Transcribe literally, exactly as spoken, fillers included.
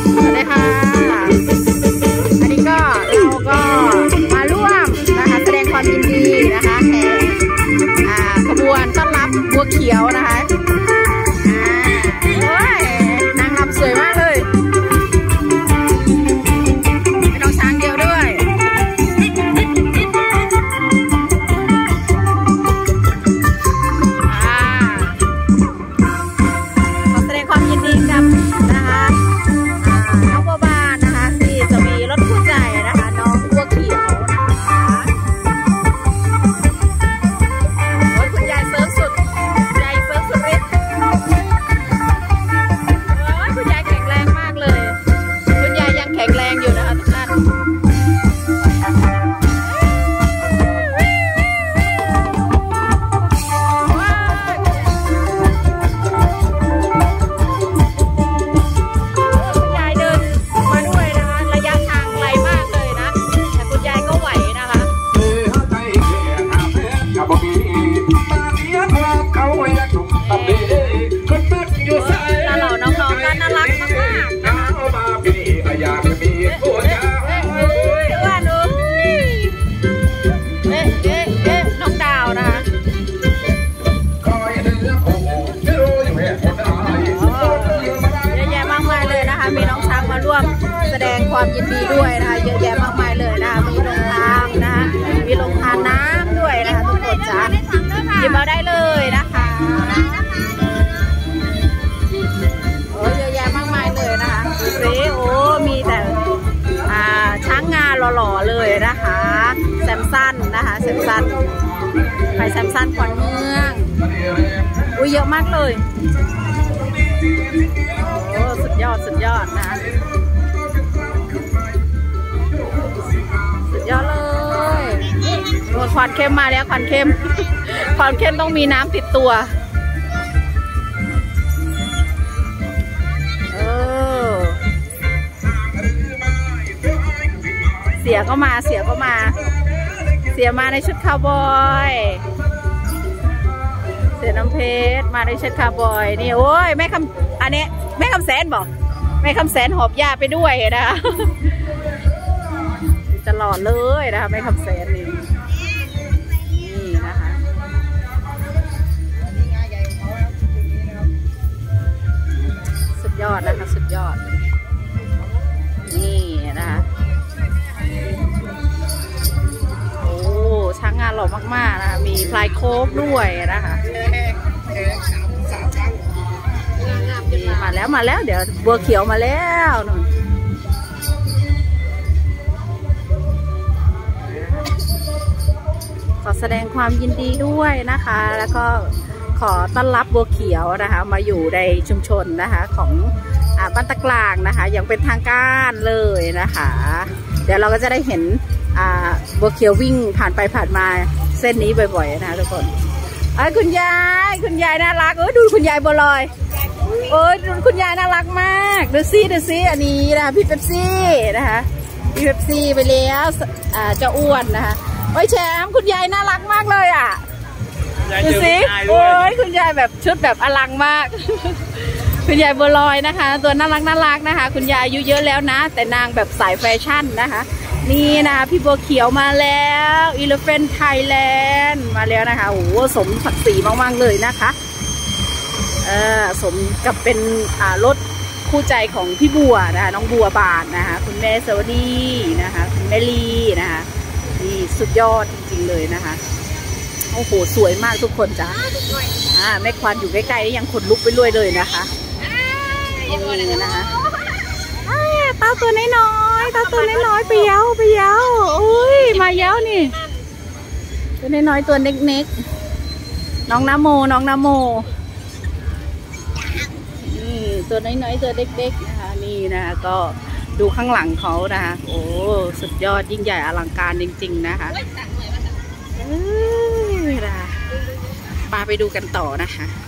สวัสดีค่ะอันนี้ก็เราก็มาร่วมนะคะแสดงความยินดีนะคะแห่ขบวนต้อนรับบัวเขียวนะคะโอ้ยนางรำสวยมากเลยไม่ต้องช้างเดียวด้วยขอแสดงความยินดีกับนะคะน้องบัวบานนะคะที่จะมีรถคู่ใจนะคะน้องบัวเขียวนะคะโอ้ยคุณยายเซิร์ฟสุดยายเซิร์ฟสุดฤทธิ์โอ้ยคุณยายแข็งแรงมากเลยคุณยายยังแข็งแรงอยู่นะคะทุกท่านแสดงความยินดีด้วยนะคะเยอะแยะมากมายเลยนะคะมีโรงทานนะคะมีโรงทานน้ำด้วยนะคะทุกคนจ้าหยิบเอาได้เลยนะคะโอ้เยอะแยะมากมายเลยนะคะดูสิโอ้มีแต่อ่าช้างงานหล่อๆเลยนะคะแซมสันนะคะแซมสันไปแซมสันขวัญเมืองอุ้ยเยอะมากเลยโอ้สุดยอดสุดยอดนะยอดเลยควันเข้มมาแล้วควันเข้มควันเข้มต้องมีน้ำติดตัวเออเสียก็มาเสียก็มาเสียมาในชุดคาวบอยเสียน้ำเพชรมาในชุดคาวบอยนี่โอ้ยแม่คำอันนี้แม่คำแสนบอกแม่คำแสนหอบยาไปด้วยนะตลอดเลยนะคะไม่คำแสนนี่นี่นะคะสุดยอดนะคะสุดยอดนี่นะคะโอ้ช้างงานหล่อมากๆนะคะมีพลายโคบด้วยนะคะมาแล้วมาแล้วเดี๋ยวบัวเขียวมาแล้วนู่นขอแสดงความยินดีด้วยนะคะแล้วก็ขอต้อนรับบัวเขียวนะคะมาอยู่ในชุมชนนะคะของอ่าบ้านตะกลางนะคะอย่างเป็นทางการเลยนะคะเดี๋ยวเราก็จะได้เห็นอ่าบัวเขียววิ่งผ่านไปผ่านมาเส้นนี้บ่อยๆนะคะทุกคนไอ้คุณยายคุณยายน่ารักเออดูคุณยายบัวลอยเออดูคุณยายน่ารักมากดูซิดูซิอันนี้นะพี่เป๊ปซี่นะคะพี่เป๊ปซี่ไปแล้วอ่าเจ้าอ้วนนะคะโอ้ยแชมป์คุณยายน่ารักมากเลยอ่ะดูสิโอ้ยคุณยายแบบชุดแบบอลังมากคุณยายบัวลอยนะคะตัวน่ารักน่ารักนะคะคุณยายอายุเยอะแล้วนะแต่นางแบบสายแฟชั่นนะคะนี่นะพี่บัวเขียวมาแล้ว Elephant Thailand มาแล้วนะคะโอ้โหสมศักดิ์ศรีมากๆเลยนะคะเออสมกับเป็นอ่ารถคู่ใจของพี่บัวนะคะน้องบัวบานนะคะคุณแม่สวัสดีนะคะคุณแม่ลีนะคะนี่สุดยอดจริงๆเลยนะคะโอ้โหสวยมากทุกคนจ้าอ่าแม่ควานอยู่ใกล้ๆยังขนลุกไปด้วยเลยนะคะนี่นะคะตาตัวน้อยๆตาตัวน้อยๆไปเย้าไปเย้าอุ้ยมาเย้านี่ตัวน้อยๆตัวเล็กๆน้องน้ำโมน้องน้ำโมนี่ตัวน้อยๆตัวเล็กๆนะคะนี่นะคะก็ดูข้างหลังเขานะคะโอ้สุดยอดยิ่งใหญ่อลังการจริงๆนะคะเออปาไปดูกันต่อนะคะ